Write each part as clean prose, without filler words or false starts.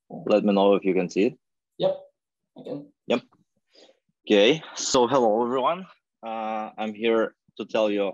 Let me know if you can see it. Yep, I can. Yep. Okay, so hello everyone. I'm here to tell you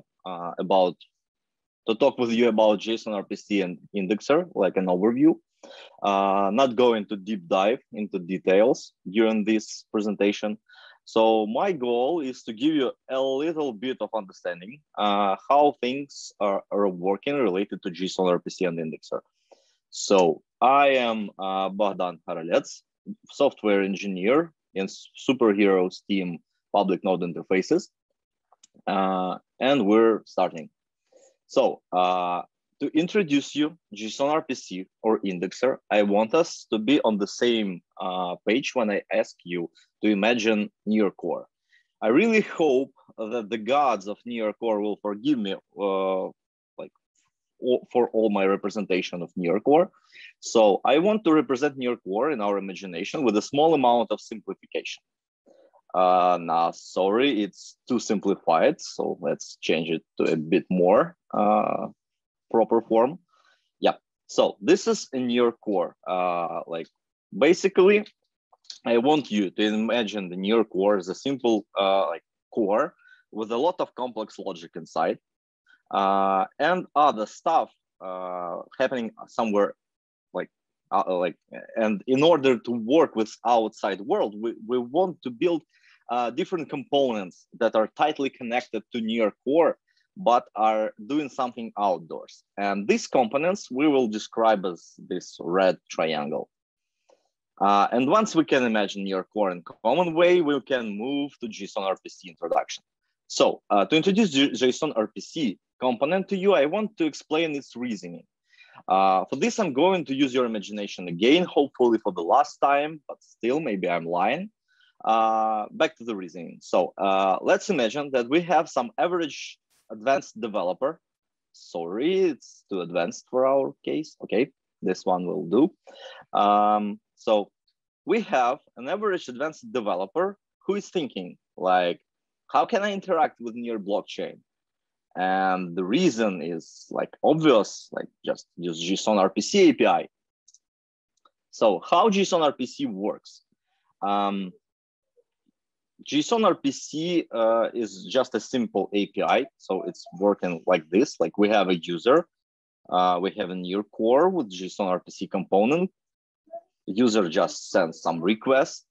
to talk with you about JSON RPC and Indexer, like an overview. Not going to deep dive into details during this presentation. So my goal is to give you a little bit of understanding how things are working related to JSON RPC and Indexer. So I am Bogdan Haralets, software engineer in Superheroes team public node interfaces. And we're starting. So to introduce you JSON RPC or Indexer, I want us to be on the same page when I ask you to imagine New York Core. I really hope that the gods of New York Core will forgive me for all my representation of New York Core. So I want to represent New York Core in our imagination with a small amount of simplification. Now, sorry, it's too simplified. So let's change it to a bit more proper form. Yeah, so this is a New York Core. Like basically, I want you to imagine the New York Core as a simple like core with a lot of complex logic inside. And other stuff happening somewhere and in order to work with outside world, we want to build different components that are tightly connected to New York Core, but are doing something outdoors. And these components we will describe as this red triangle. And once we can imagine New York Core in common way, we can move to JSON RPC introduction. So to introduce JSON RPC component to you, I want to explain its reasoning. For this, I'm going to use your imagination again, hopefully for the last time, but still maybe I'm lying. Back to the reasoning. So let's imagine that we have some average advanced developer. Sorry, it's too advanced for our case. Okay, this one will do. So we have an average advanced developer who is thinking like, how can I interact with Near blockchain? And the reason is like obvious, like just use JSON RPC API. So how JSON RPC works? JSON RPC is just a simple API. So it's working like this, like we have a user, we have a Near Core with JSON RPC component. User just sends some request.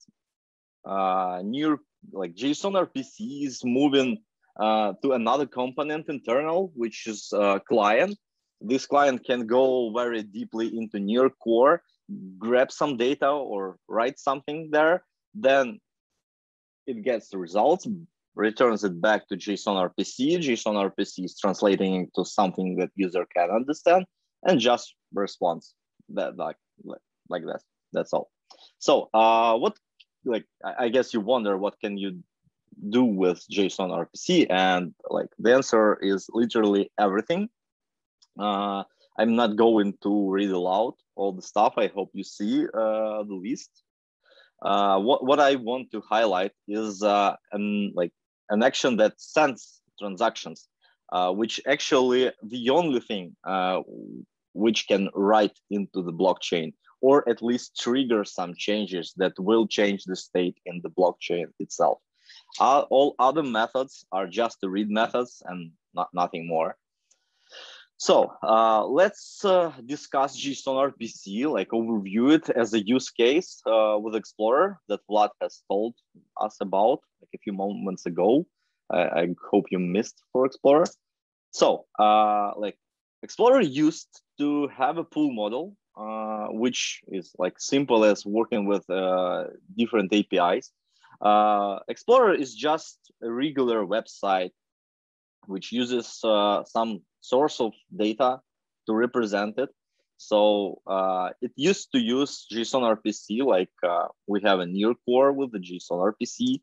Like JSON RPC is moving to another component internal, which is client. This client can go very deeply into New York Core, grab some data or write something there. Then it gets the results, returns it back to JSON RPC. JSON RPC is translating into something that user can understand and just responds that like that. That's all. So what, like, I guess you wonder what can you do with JSON RPC, and like the answer is literally everything. I'm not going to read aloud all the stuff. I hope you see the list. What I want to highlight is an action that sends transactions, which actually the only thing which can write into the blockchain, or at least trigger some changes that will change the state in the blockchain itself. All other methods are just the read methods and nothing more. So let's discuss JSON RPC, like overview it as a use case with Explorer that Vlad has told us about like a few moments ago. I hope you missed for Explorer. So like Explorer used to have a pool model, which is like simple as working with different APIs. Explorer is just a regular website which uses some source of data to represent it. So it used to use JSON RPC, like we have a Near Core with the JSON RPC.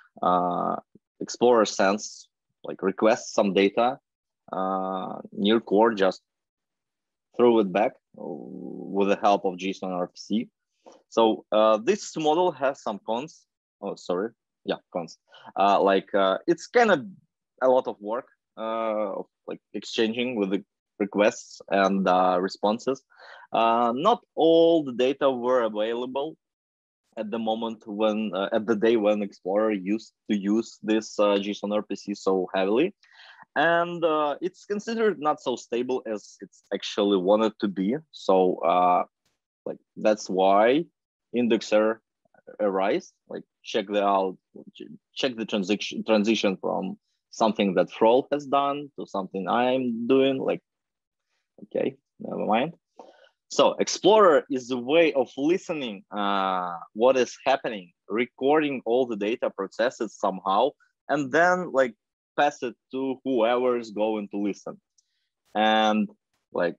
Explorer sends, like requests some data. Near Core just throw it back with the help of JSON RPC. So this model has some cons. Oh, sorry. Yeah, cons. It's kind of a lot of work, like exchanging with the requests and responses. Not all the data were available at the moment when, at the day when Explorer used to use this JSON RPC so heavily. And it's considered not so stable as it's actually wanted to be. So like that's why Indexer arise, like check the transition from something that Frol has done to something I'm doing, like, okay, never mind. So Explorer is a way of listening what is happening, recording all the data, process it somehow, and then like pass it to whoever is going to listen. And like,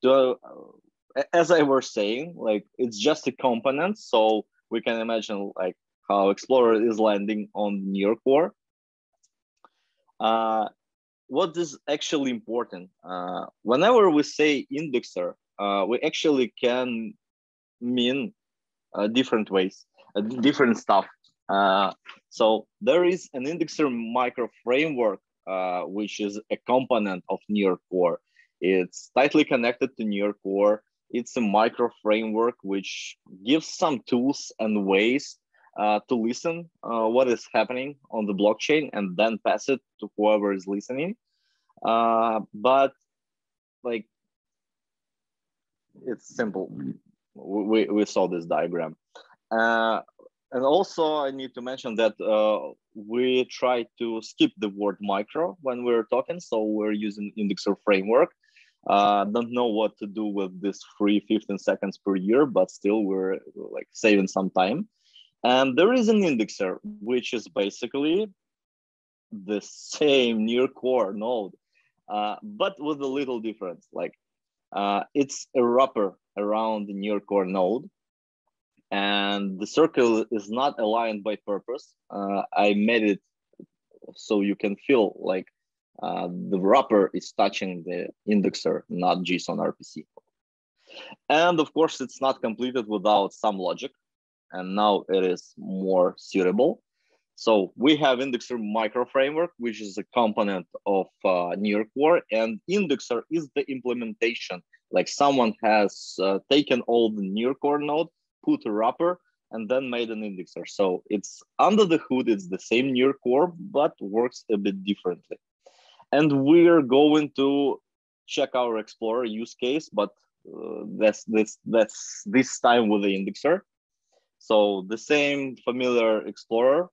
as I was saying, like it's just a component. So we can imagine like how Explorer is landing on near core. What is actually important? Whenever we say indexer, we actually can mean different ways, different stuff. So there is an indexer micro framework, which is a component of near core. It's tightly connected to near core. It's a micro framework which gives some tools and ways to listen what is happening on the blockchain and then pass it to whoever is listening. But like, it's simple. We saw this diagram. And also I need to mention that we try to skip the word micro when we're talking. So we're using indexer framework. Don't know what to do with this free 15 seconds per year, but still we're like saving some time. And there is an indexer, which is basically the same near core node, but with a little difference. Like it's a wrapper around the near core node, and the circle is not aligned by purpose. I made it so you can feel like the wrapper is touching the indexer, not JSON RPC. And of course, it's not completed without some logic, and now it is more suitable. So we have indexer micro framework, which is a component of near core, and indexer is the implementation. Like someone has taken all the near core node, put a wrapper, and then made an indexer. So it's under the hood, it's the same near core, but works a bit differently. And we're going to check our Explorer use case, but that's this time with the indexer. So the same familiar Explorer,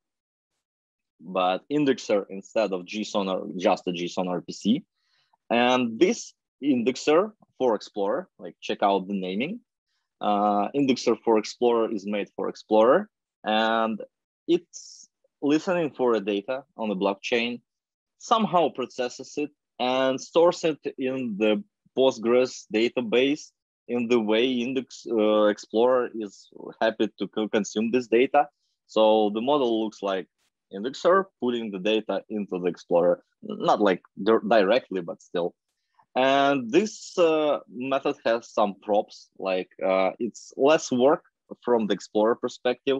but indexer instead of JSON or just a JSON RPC. And this indexer for Explorer, like check out the naming. Indexer for Explorer is made for Explorer, and it's listening for a data on the blockchain, somehow processes it and stores it in the Postgres database in the way Explorer is happy to consume this data. So the model looks like indexer putting the data into the Explorer, not like directly, but still. And this method has some props, like it's less work from the Explorer perspective.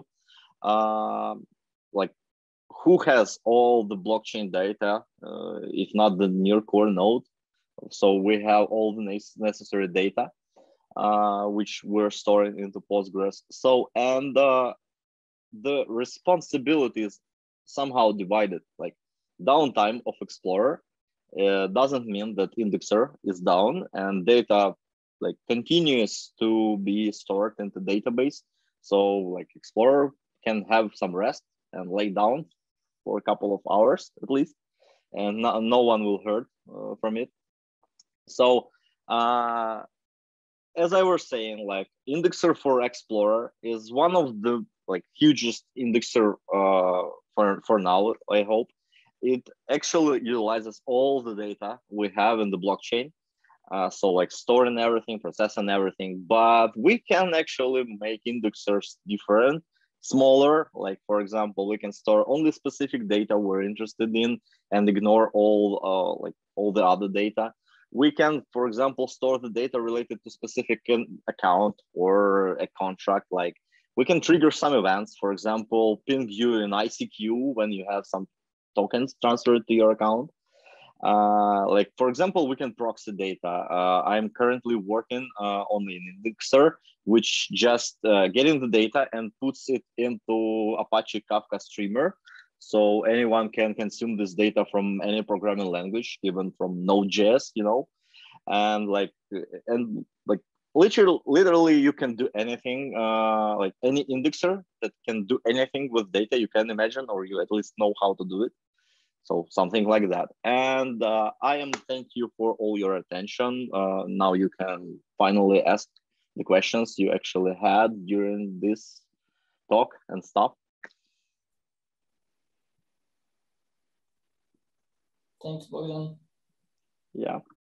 Like who has all the blockchain data, if not the near core node? So we have all the necessary data, which we're storing into Postgres. So, and the responsibility is somehow divided, like downtime of Explorer doesn't mean that indexer is down and data like continues to be stored in the database. So like Explorer can have some rest and lay down for a couple of hours at least, and no one will hurt from it. So as I was saying, like indexer for Explorer is one of the like hugest indexer for now, I hope. It actually utilizes all the data we have in the blockchain. So like storing everything, processing everything, but we can actually make indexers different, smaller. Like for example, we can store only specific data we're interested in and ignore all like all the other data. We can, for example, store the data related to specific account or a contract. Like we can trigger some events, for example, pin view in ICQ when you have some tokens transferred to your account. Like, for example, we can proxy data. I'm currently working on an indexer, which just getting the data and puts it into Apache Kafka Streamer. So anyone can consume this data from any programming language, even from Node.js, you know, and like, literally you can do anything, like any indexer that can do anything with data you can imagine, or you at least know how to do it. So something like that. And I am thank you for all your attention. Now you can finally ask the questions you actually had during this talk and stuff. Thanks, Bogdan. Yeah.